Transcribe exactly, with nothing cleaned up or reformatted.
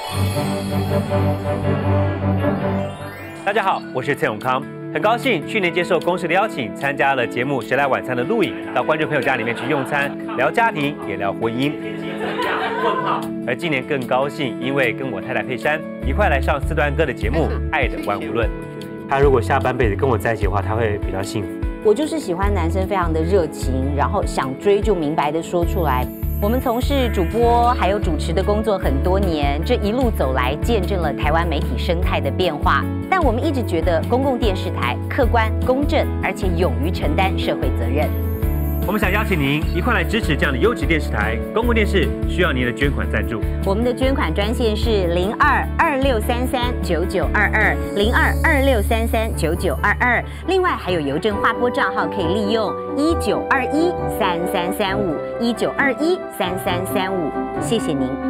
大家好，我是蔡永康，很高兴去年接受公司的邀请，参加了节目《谁来晚餐》的录影，到观众朋友家里面去用餐，聊家庭也聊婚姻。问号。而今年更高兴，因为跟我太太佩珊一块来上四端哥的节目《爱的万物论》。他如果下半辈子跟我在一起的话，他会比较幸福。 我就是喜欢男生非常的热情，然后想追就明白的说出来。我们从事主播还有主持的工作很多年，这一路走来，见证了台湾媒体生态的变化。但我们一直觉得公共电视台客观、公正，而且勇于承担社会责任。 我们想邀请您一块来支持这样的优质电视台。公共电视需要您的捐款赞助。 我们的捐款专线是零二二六三三九九二二零二二六三三九九二二。另外还有邮政划拨账号可以利用一九二一三三三五一九二一三三三五。谢谢您。